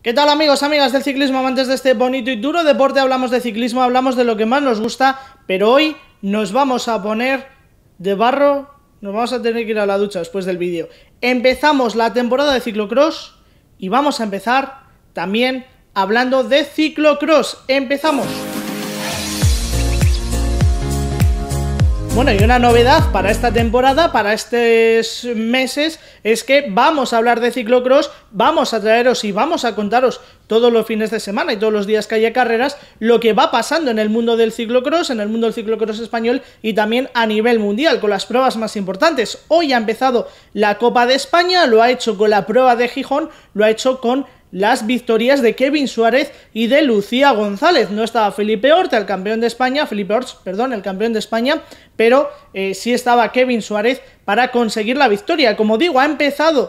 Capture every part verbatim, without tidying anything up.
¿Qué tal, amigos, amigas del ciclismo, amantes de este bonito y duro deporte? Hablamos de ciclismo, hablamos de lo que más nos gusta, pero hoy nos vamos a poner de barro, nos vamos a tener que ir a la ducha después del vídeo. Empezamos la temporada de ciclocross y vamos a empezar también hablando de ciclocross. ¡Empezamos! Bueno, y una novedad para esta temporada, para estos meses, es que vamos a hablar de ciclocross, vamos a traeros y vamos a contaros todos los fines de semana y todos los días que haya carreras, lo que va pasando en el mundo del ciclocross, en el mundo del ciclocross español y también a nivel mundial, con las pruebas más importantes. Hoy ha empezado la Copa de España, lo ha hecho con la prueba de Gijón, lo ha hecho con las victorias de Kevin Suárez y de Lucía González. No estaba Felipe Ort, el campeón de España, Felipe Ort, perdón, el campeón de España, pero eh, sí estaba Kevin Suárez para conseguir la victoria. Como digo, ha empezado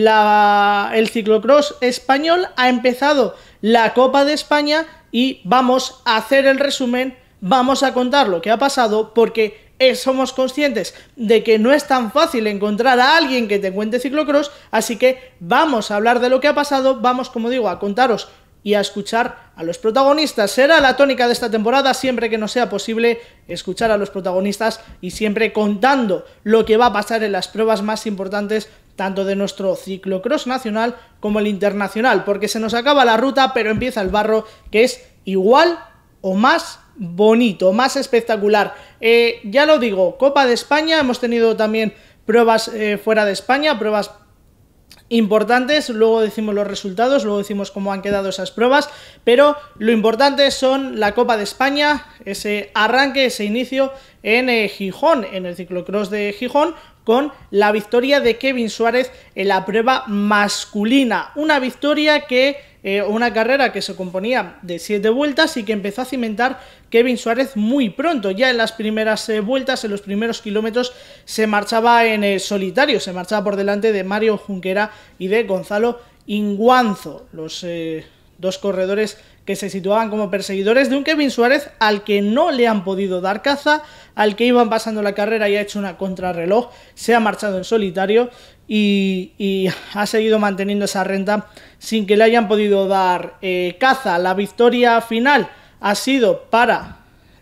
la, el ciclocross español, ha empezado la Copa de España y vamos a hacer el resumen, vamos a contar lo que ha pasado, porque somos conscientes de que no es tan fácil encontrar a alguien que te cuente ciclocross, así que vamos a hablar de lo que ha pasado, vamos, como digo, a contaros y a escuchar a los protagonistas. Será la tónica de esta temporada, siempre que nos sea posible escuchar a los protagonistas y siempre contando lo que va a pasar en las pruebas más importantes, tanto de nuestro ciclocross nacional como el internacional, porque se nos acaba la ruta, pero empieza el barro, que es igual o más bonito, más espectacular. Eh, ya lo digo, Copa de España, hemos tenido también pruebas eh, fuera de España, pruebas importantes, luego decimos los resultados, luego decimos cómo han quedado esas pruebas, pero lo importante son la Copa de España, ese arranque, ese inicio en eh, Gijón, en el ciclocross de Gijón, con la victoria de Kevin Suárez en la prueba masculina, una victoria que Eh, una carrera que se componía de siete vueltas y que empezó a cimentar Kevin Suárez muy pronto. Ya en las primeras eh, vueltas, en los primeros kilómetros, se marchaba en eh, solitario, se marchaba por delante de Mario Junquera y de Gonzalo Inguanzo, los eh, dos corredores que se situaban como perseguidores de un Kevin Suárez al que no le han podido dar caza, al que iban pasando la carrera y ha hecho una contrarreloj, se ha marchado en solitario y, y ha seguido manteniendo esa renta sin que le hayan podido dar eh, caza. La victoria final ha sido para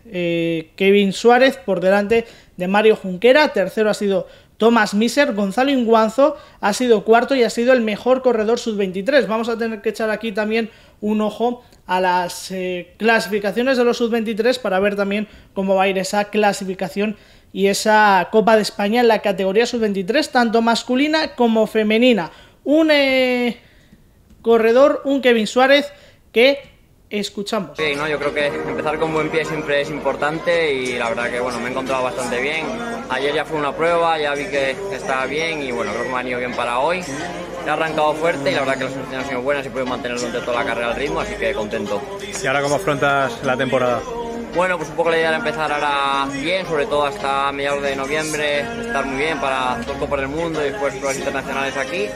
eh, Kevin Suárez por delante de Mario Junquera, tercero ha sido Thomas Miser, Gonzalo Inguanzo ha sido cuarto y ha sido el mejor corredor sub veintitrés. Vamos a tener que echar aquí también un ojo a las eh, clasificaciones de los sub veintitrés para ver también cómo va a ir esa clasificación y esa Copa de España en la categoría sub veintitrés, tanto masculina como femenina. Un eh, corredor, un Kevin Suárez que escuchamos. Sí, no, yo creo que empezar con buen pie siempre es importante y la verdad que bueno, me he encontrado bastante bien. Ayer ya fue una prueba, ya vi que estaba bien y bueno, creo que me han ido bien para hoy. He arrancado fuerte y la verdad que las sensaciones han sido buenas y puedo mantener durante toda la carrera al ritmo, así que contento. ¿Y ahora cómo afrontas la temporada? Bueno, pues un poco la idea era empezar ahora bien, sobre todo hasta mediados de noviembre, estar muy bien para dos Copas del Mundo y después pruebas internacionales aquí.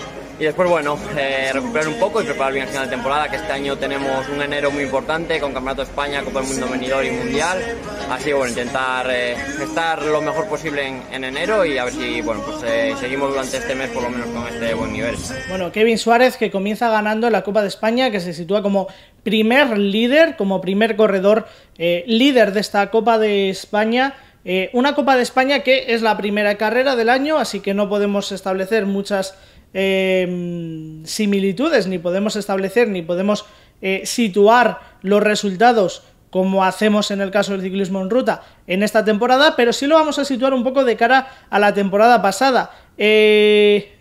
Y después, bueno, eh, recuperar un poco y preparar bien el final de temporada, que este año tenemos un enero muy importante con Campeonato de España, Copa del Mundo Venidor y Mundial. Así que, bueno, intentar eh, estar lo mejor posible en, en enero y a ver si, bueno, pues eh, seguimos durante este mes por lo menos con este buen nivel. Bueno, Kevin Suárez, que comienza ganando la Copa de España, que se sitúa como primer líder, como primer corredor eh, líder de esta Copa de España. Eh, una Copa de España que es la primera carrera del año, así que no podemos establecer muchas Eh, similitudes, ni podemos establecer ni podemos eh, situar los resultados como hacemos en el caso del ciclismo en ruta en esta temporada, pero sí lo vamos a situar un poco de cara a la temporada pasada. Eh,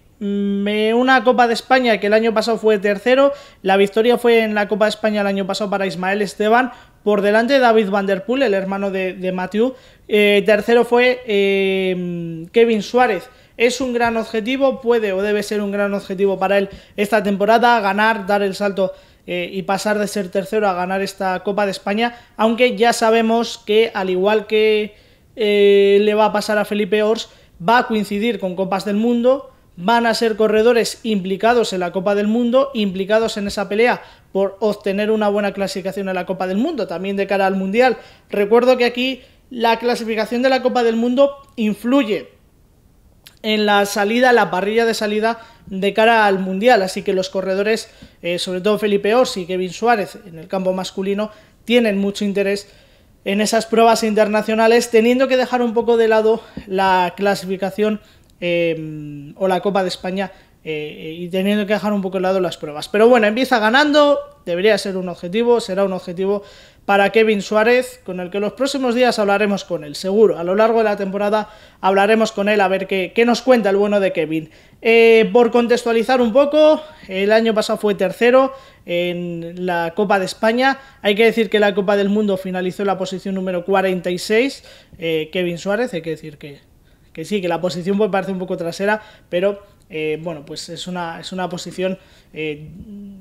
una Copa de España que el año pasado fue tercero, la victoria fue en la Copa de España el año pasado para Ismael Esteban, por delante de David Van Der Poel, el hermano de, de Mathieu. Eh, tercero fue eh, Kevin Suárez. Es un gran objetivo, puede o debe ser un gran objetivo para él esta temporada, ganar, dar el salto eh, y pasar de ser tercero a ganar esta Copa de España, aunque ya sabemos que, al igual que eh, le va a pasar a Felipe Ors, va a coincidir con Copas del Mundo, van a ser corredores implicados en la Copa del Mundo, implicados en esa pelea por obtener una buena clasificación en la Copa del Mundo, también de cara al Mundial. Recuerdo que aquí la clasificación de la Copa del Mundo influye en la salida, la parrilla de salida de cara al Mundial, así que los corredores, eh, sobre todo Felipe Ors y Kevin Suárez en el campo masculino, tienen mucho interés en esas pruebas internacionales, teniendo que dejar un poco de lado la clasificación eh, o la Copa de España eh, y teniendo que dejar un poco de lado las pruebas. Pero bueno, empieza ganando, debería ser un objetivo, será un objetivo para Kevin Suárez, con el que los próximos días hablaremos con él, seguro. A lo largo de la temporada hablaremos con él a ver qué, qué nos cuenta el bueno de Kevin. Eh, por contextualizar un poco, el año pasado fue tercero en la Copa de España. Hay que decir que la Copa del Mundo finalizó en la posición número cuarenta y seis. Eh, Kevin Suárez, hay que decir que, que sí, que la posición puede parecer un poco trasera, pero eh, bueno, pues es una, es una posición... Eh,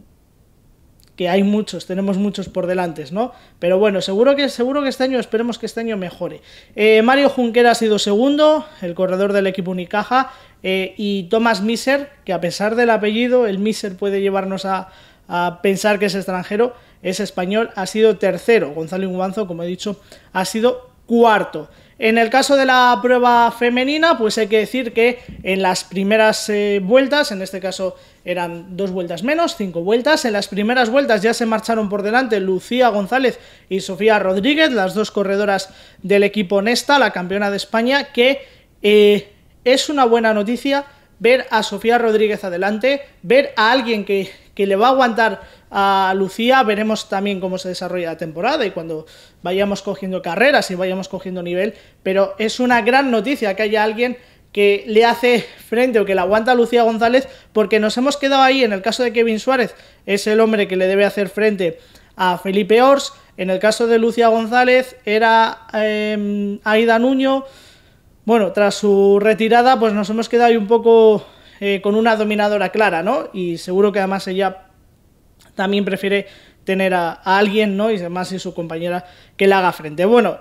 que hay muchos, tenemos muchos por delante, ¿no? Pero bueno, seguro que, seguro que este año, esperemos que este año mejore. Eh, Mario Junquera ha sido segundo, el corredor del equipo Unicaja, eh, y Thomas Miser, que a pesar del apellido, el Miser puede llevarnos a, a pensar que es extranjero, es español, ha sido tercero. Gonzalo Inguanzo, como he dicho, ha sido cuarto. En el caso de la prueba femenina, pues hay que decir que en las primeras eh, vueltas, en este caso eran dos vueltas menos, cinco vueltas, en las primeras vueltas ya se marcharon por delante Lucía González y Sofía Rodríguez, las dos corredoras del equipo Nesta, la campeona de España, que eh, es una buena noticia ver a Sofía Rodríguez adelante, ver a alguien que, que le va a aguantar a Lucía. Veremos también cómo se desarrolla la temporada y cuando vayamos cogiendo carreras y vayamos cogiendo nivel, pero es una gran noticia que haya alguien que le hace frente o que le aguanta a Lucía González, porque nos hemos quedado ahí. En el caso de Kevin Suárez es el hombre que le debe hacer frente a Felipe Ors, en el caso de Lucía González era eh, Aida Nuño. Bueno, tras su retirada, pues nos hemos quedado ahí un poco eh, con una dominadora clara, ¿no? Y seguro que además ella también prefiere tener a, a alguien, ¿no? Y además y su compañera que le haga frente. Bueno,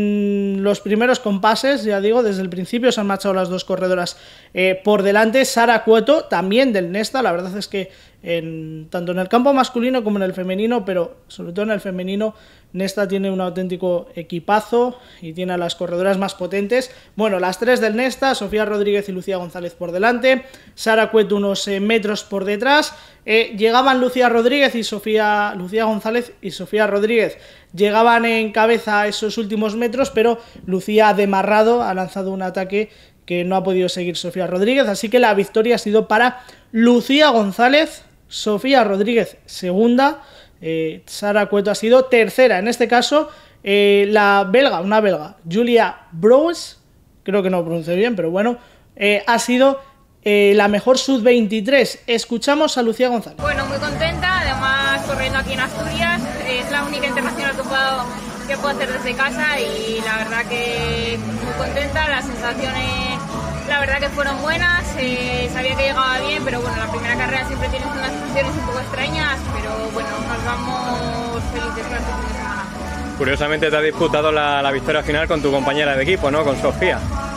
en los primeros compases, ya digo, desde el principio se han marchado las dos corredoras eh, por delante. Sara Cueto, también del Nesta, la verdad es que en, tanto en el campo masculino como en el femenino, pero sobre todo en el femenino, Nesta tiene un auténtico equipazo y tiene a las corredoras más potentes. Bueno, las tres del Nesta, Sofía Rodríguez y Lucía González por delante, Sara Cueto unos eh, metros por detrás. Eh, llegaban Lucía Rodríguez y Sofía Lucía González y Sofía Rodríguez llegaban en cabeza a esos últimos metros, pero Lucía ha demarrado, ha lanzado un ataque que no ha podido seguir Sofía Rodríguez, así que la victoria ha sido para Lucía González, Sofía Rodríguez segunda, eh, Sara Cueto ha sido tercera. En este caso, eh, la belga, una belga, Julia Brouwers, creo que no lo pronuncio bien, pero bueno, eh, ha sido eh, la mejor sub veintitrés. Escuchamos a Lucía González. Bueno, muy contenta, además corriendo aquí en Asturias, es la única internacional que puedo, que puedo hacer desde casa y la verdad que muy contenta, las sensaciones la verdad que fueron buenas, eh, sabía que llegaba bien, pero bueno, la primera carrera siempre tienes unas sensaciones un poco extrañas, pero bueno, nos vamos felices con este fin de semana. Curiosamente te has disputado la, la victoria final con tu compañera de equipo, ¿no? Con Sofía.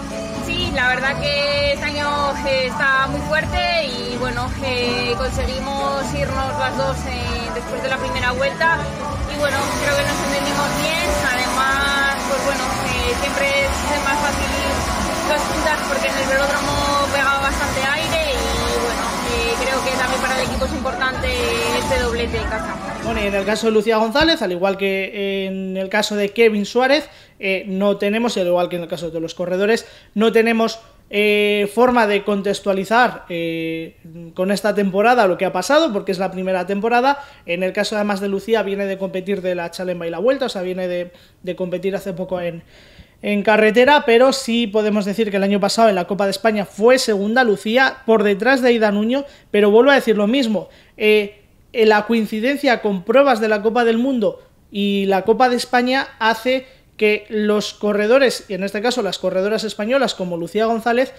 Sí, la verdad que este año eh, está muy fuerte y bueno, eh, conseguimos irnos las dos eh, después de la primera vuelta y bueno, creo que nos entendimos bien, además pues bueno, eh, siempre es más fácil dos puntas porque en el velódromo pegaba bastante aire y bueno, eh, creo que también para el equipo es importante este doblete en casa. Bueno, y en el caso de Lucía González, al igual que en el caso de Kevin Suárez, eh, no tenemos, y al igual que en el caso de todos los corredores, no tenemos eh, forma de contextualizar eh, con esta temporada lo que ha pasado, porque es la primera temporada. En el caso además de Lucía, viene de competir de la Challenge y la Vuelta, o sea, viene de, de competir hace poco en... en carretera, pero sí podemos decir que el año pasado en la Copa de España fue segunda Lucía, por detrás de Aida Nuño, pero vuelvo a decir lo mismo, eh, la coincidencia con pruebas de la Copa del Mundo y la Copa de España hace que los corredores, y en este caso las corredoras españolas como Lucía González,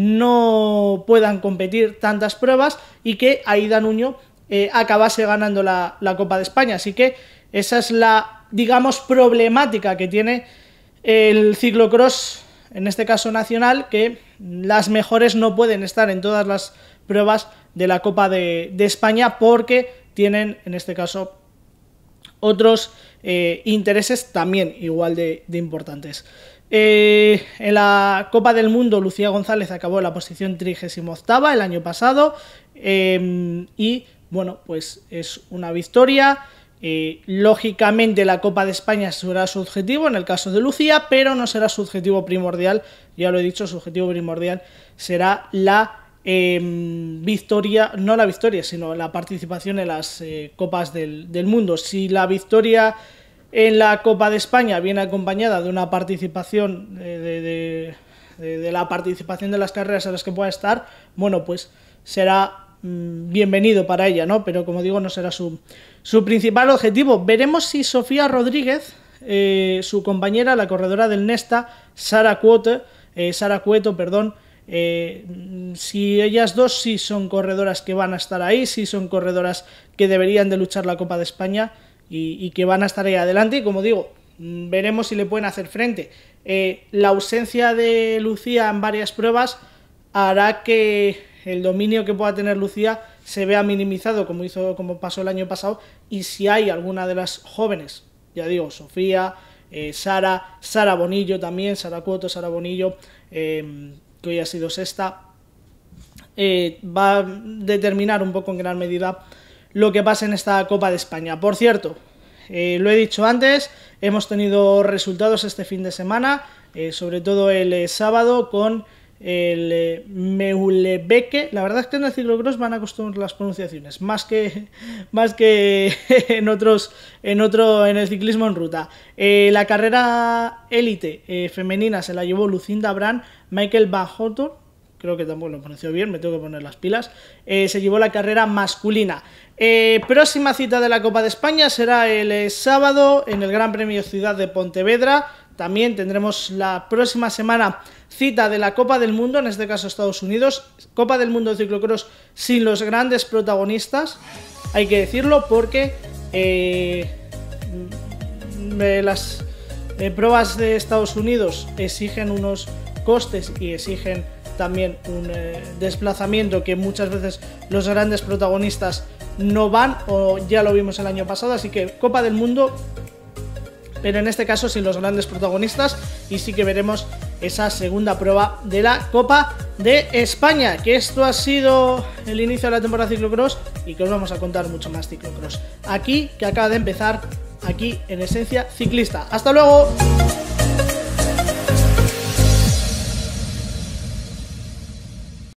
no puedan competir tantas pruebas y que Aida Nuño eh, acabase ganando la, la Copa de España, así que esa es la, digamos, problemática que tiene el ciclocross, en este caso nacional, que las mejores no pueden estar en todas las pruebas de la Copa de, de España porque tienen, en este caso, otros eh, intereses también igual de, de importantes. Eh, en la Copa del Mundo, Lucía González acabó en la posición trigésima octava el año pasado. Eh, y bueno, pues es una victoria. Eh, lógicamente la Copa de España será su objetivo en el caso de Lucía, pero no será su objetivo primordial, ya lo he dicho, su objetivo primordial será la eh, victoria, no la victoria, sino la participación en las eh, Copas del, del Mundo. Si la victoria en la Copa de España viene acompañada de una participación, de, de, de, de la participación de las carreras en las que pueda estar, bueno, pues será bienvenido para ella, ¿no? Pero como digo, no será su, su principal objetivo. Veremos si Sofía Rodríguez, eh, su compañera, la corredora del Nesta, Sara Cueto, eh, Sara Cueto, perdón, eh, si ellas dos sí son corredoras que van a estar ahí, sí son corredoras que deberían de luchar la Copa de España y, y que van a estar ahí adelante. Y como digo, veremos si le pueden hacer frente. Eh, la ausencia de Lucía en varias pruebas hará que el dominio que pueda tener Lucía se vea minimizado, como hizo, como pasó el año pasado, y si hay alguna de las jóvenes, ya digo, Sofía, eh, Sara, Sara Bonillo también, Sara Cueto, Sara Bonillo, eh, que hoy ha sido sexta, eh, va a determinar un poco en gran medida lo que pasa en esta Copa de España. Por cierto, eh, lo he dicho antes, hemos tenido resultados este fin de semana, eh, sobre todo el eh, sábado con el eh, Meulebeque. La verdad es que en el ciclocross van a costar las pronunciaciones más que más que en otros en otro en el ciclismo en ruta. Eh, la carrera élite eh, femenina se la llevó Lucinda Brand. Michael Van Houten, creo que tampoco lo pronunció bien, me tengo que poner las pilas, eh, se llevó la carrera masculina. Eh, próxima cita de la Copa de España será el eh, sábado en el Gran Premio Ciudad de Pontevedra. También tendremos la próxima semana cita de la Copa del Mundo, en este caso Estados Unidos, Copa del Mundo de ciclocross sin los grandes protagonistas, hay que decirlo, porque eh, las eh, pruebas de Estados Unidos exigen unos costes y exigen también un eh, desplazamiento que muchas veces los grandes protagonistas no van, o ya lo vimos el año pasado, así que Copa del Mundo, pero en este caso sin los grandes protagonistas, y sí que veremos esa segunda prueba de la Copa de España. Que esto ha sido el inicio de la temporada ciclocross y que os vamos a contar mucho más ciclocross aquí, que acaba de empezar, aquí en Esencia Ciclista. ¡Hasta luego!